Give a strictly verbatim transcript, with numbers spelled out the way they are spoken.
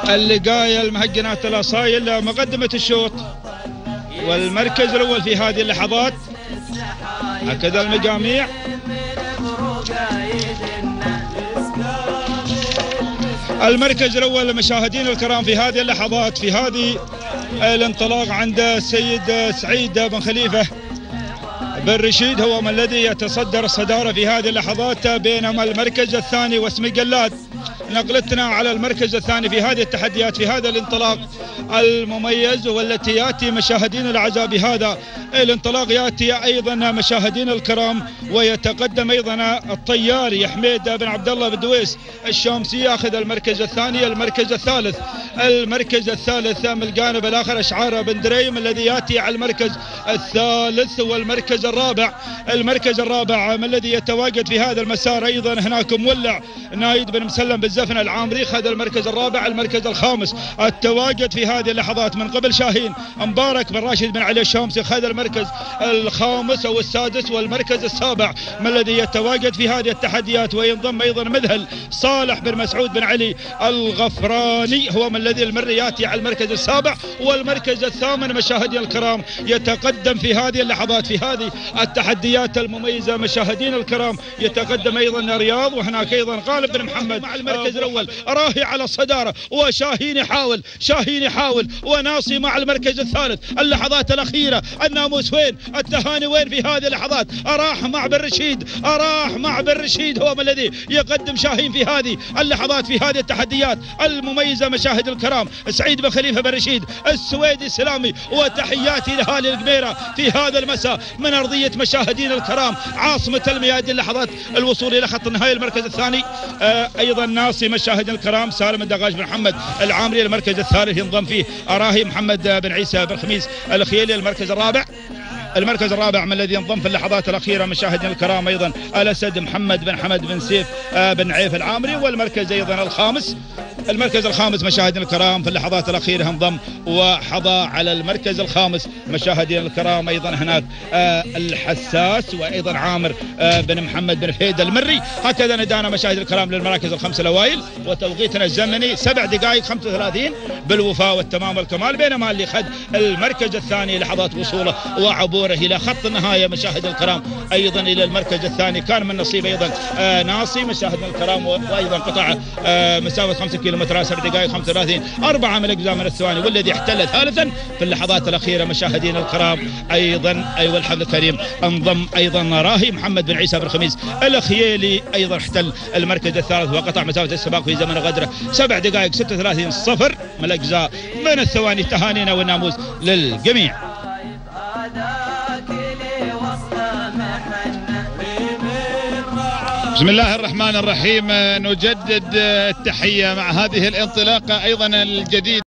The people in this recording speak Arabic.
اللقاية المهجنات الأصايل مقدمة الشوط والمركز الأول في هذه اللحظات. هكذا المجاميع المركز الأول مشاهدين الكرام في هذه اللحظات في هذه الانطلاق عند السيد سعيد بن خليفة بن رشيد، هو من الذي يتصدر الصدارة في هذه اللحظات، بينما المركز الثاني واسمي قلاد. نقلتنا على المركز الثاني في هذه التحديات في هذا الانطلاق المميز، والتي ياتي مشاهدين الاعزاء بهذا الانطلاق ياتي ايضا مشاهدين الكرام، ويتقدم ايضا الطياري حميد بن عبد الله بن دويس الشامسي ياخذ المركز الثاني. المركز الثالث المركز الثالث من الجانب الاخر اشعار بن دريم الذي ياتي على المركز الثالث. والمركز الرابع المركز الرابع من الذي يتواجد في هذا المسار ايضا هناك مولع نايد بن مسلم بالزفن العامري خذ المركز الرابع. المركز الخامس التواجد في هذه اللحظات من قبل شاهين مبارك بن راشد بن علي الشامسي خذ المركز الخامس او السادس. والمركز السابع من الذي يتواجد في هذه التحديات وينضم ايضا مذهل صالح بن مسعود بن علي الغفراني، هو من الذي المري ياتي على المركز السابع. والمركز الثامن مشاهدي الكرام يتقدم في هذه اللحظات في هذه التحديات المميزه مشاهدين الكرام يتقدم ايضا رياض، وهناك ايضا غالب بن محمد مع المركز الاول. راهي على الصداره وشاهين يحاول شاهين يحاول وناصي مع المركز الثالث. اللحظات الاخيره الناموس وين؟ التهاني وين في هذه اللحظات؟ اراح مع بن رشيد اراح مع بن رشيد هو من الذي يقدم شاهين في هذه اللحظات في هذه التحديات المميزه مشاهد الكرام. سعيد بن خليفه بن رشيد السويدي السلامي، وتحياتي لاهالي القميره في هذا المساء من ارضيه مشاهدين الكرام عاصمه الميادين. لحظات الوصول الى خط النهايه المركز الثاني آه ايضا ناصي مشاهدين الكرام سالم الدغاج بن محمد العامري. المركز الثالث ينضم فيه اراهي محمد بن عيسى بن خميس الخيلي. المركز الرابع المركز الرابع من الذي ينضم في اللحظات الأخيرة مشاهدين الكرام أيضا الأسد محمد بن حمد بن سيف بن عيف العامري. والمركز أيضا الخامس المركز الخامس مشاهدين الكرام في اللحظات الأخيرة انضم وحظى على المركز الخامس مشاهدين الكرام أيضا هناك الحساس وأيضا عامر بن محمد بن فهيد المري. هكذا ندانا مشاهد الكرام للمراكز الخمسة الأوائل، وتوقيتنا الزمني سبع دقائق خمسة وثلاثين بالوفاء والتمام والكمال، بينما اللي خد المركز الثاني لحظات وصوله وعبوره الى خط النهايه مشاهد الكرام ايضا الى المركز الثاني كان من نصيب ايضا آه ناصي مشاهدنا الكرام، وايضا قطع آه مسافه خمسة كيلومتر سبع دقائق خمسة وثلاثين أربعة من الاجزاء من الثواني، والذي احتل ثالثا في اللحظات الاخيره مشاهدين الكرام ايضا ايوه الحمد الكريم انضم ايضا راهي محمد بن عيسى بن خميس الخيالي، ايضا احتل المركز الثالث وقطع مسافه السباق في زمن غدره سبع دقائق ستة وثلاثين صفر من الاجزاء من الثواني. تهانينا والناموس للجميع. بسم الله الرحمن الرحيم. نجدد التحية مع هذه الانطلاقة أيضا الجديدة.